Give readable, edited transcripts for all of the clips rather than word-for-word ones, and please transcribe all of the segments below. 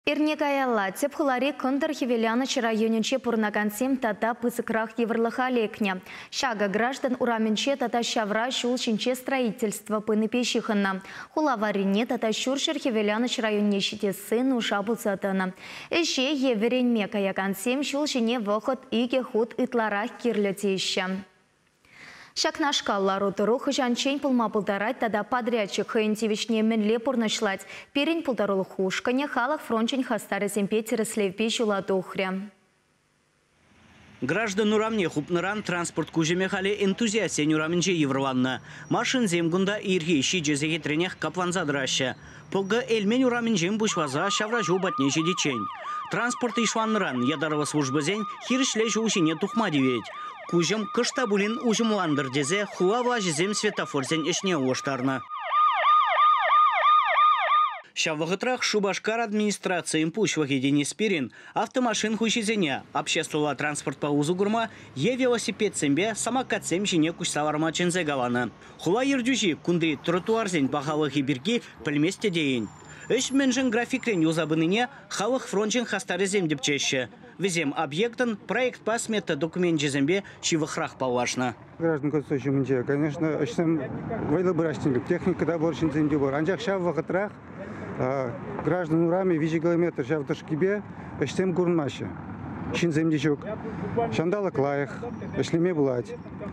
Ирнекаялла тепхулари кондыр хивеляныч районенче пурнагансем тата пысыкрах еврлыха лекне. Шага граждан ураменче тата шавра шулчинче строительство пыны пещихына. Хулаварине тата шуршер хивеляныч районнешите сын ушабу затана. Эше еверенме каякансем шулчине выход иге худ итларах кирлетеща. Шакнашкалла рутыру хыжанчень пулма пултарать тада подрядчик хыйнтивичне менле пурнышлать. Перень пултарул хушкане халах фрончень хастары земпетеры слевпи шуладухря. Граждан урамне хупныран транспорт кужемехали энтузиасен ураменче еврланна. Машин земгунда ирхи шиджезеге тренех капланзадраща. Пога эльмен ураменчем бушваза шавражу батнече дичень. Транспорт ишванныран ядарова службазень хиршле жушине тухмадивет. Кужем кыштабулин ужымландыр дезе хуава жезем светофорзен ешне оштарна. Шаввахытрах Шубашкар администрация пушвахи Денис Пирин автомашин хущизене общественного транспорт по узугурма е велосипед сембе самокат сем жине кушсаварма чензе галана. Хула ердюжи кунды тротуарзен бахалых и бирги пельместе дейін. Эш менжен графиклен юзабыныне халық фрончен хастары земдепчеще. Везем объектен проект пасмета документ жезембе шивахрах палашна. Граждан конституции, конечно, очень вайлобрачный техника да борщин земдебор. Анжак шаввахытрах граждан урами вижекилометр шавташкибе эштем гурнмаще. Шин земдичок. Шандала клаях, эшлеме булать.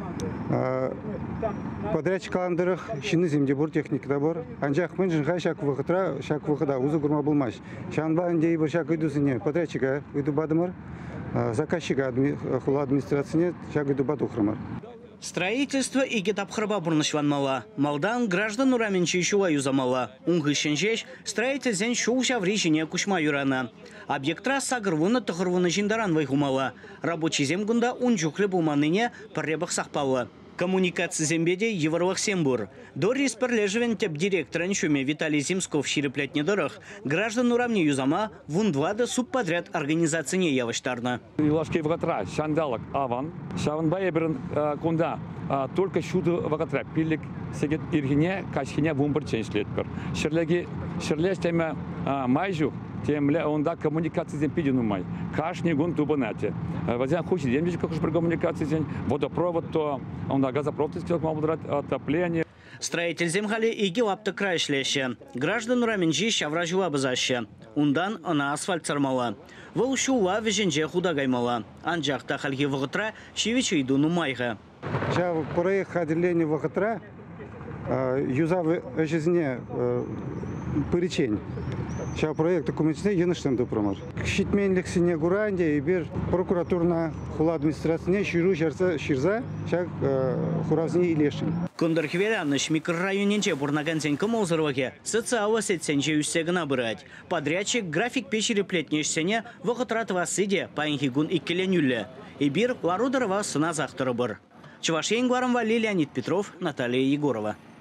Подрядчик каландырых шины земдебор техника да бор. Анжак менжин хай шак выхода узу гурма булмаш. Шанба андей бор шак идусыне подрядчика иду бадымар. Заказчика хула администрации шак иду бадухрамар. Строительство и гетапхраба бурнышванмала. Малдан граждан ураменче ищула юзамала. Унгышенжеш строитель зен шоуша в режине кушма юрана. Объектра сагрвуна тахрвуна жиндаран вайхумала. Рабочий земгунда унжухле булманыне поребах сахпала. Коммуникация зембеде евровых сембур. Дорис перлежевен теп директоран шуме Виталий Земсков ширеплять недорах. Граждан урамне юзама вундвада субподряд организации не яваштарна. Илашки вгатра, шандалок аван, шаванбаебрен кунда. Только шуду вгатра, пилик сегет иргине, кашхине вумбр ченшлетпер. Шерлестеме майжу. Темля онда коммуникации земпидину май. Кашни гун тубанате. Возян хочет землячка как про коммуникации зень. Водопровод то онда газопровод сделать мало отопление. Строитель земгали и гелапта крайшлеще. Граждан ураменжи шавражуа базаще. Ундан она асфальт цармала. Волшула веженже худагаймала. Анжахта хальги вагатра шивичу иду нумайга. Шав проект отделения вагатра юзав жизне перечень. Шав проект документный еныштен допромар. Шитменлик сине гуранде и бир прокуратурна хула администрация ширу ширза шаг хуразни илешин. Кондорхвеляныш микрорайоненче бурнагансен кымолзырваге социалы сетсенче үссегіна бұрать. Подрядчик график пешері плетнешсене вғытратыва сыде паинхигун иккеленюлі. И бир ларудырова сына зақтыры бұр. Чувашен Гварамва, Леонид Петров, Наталья Егорова.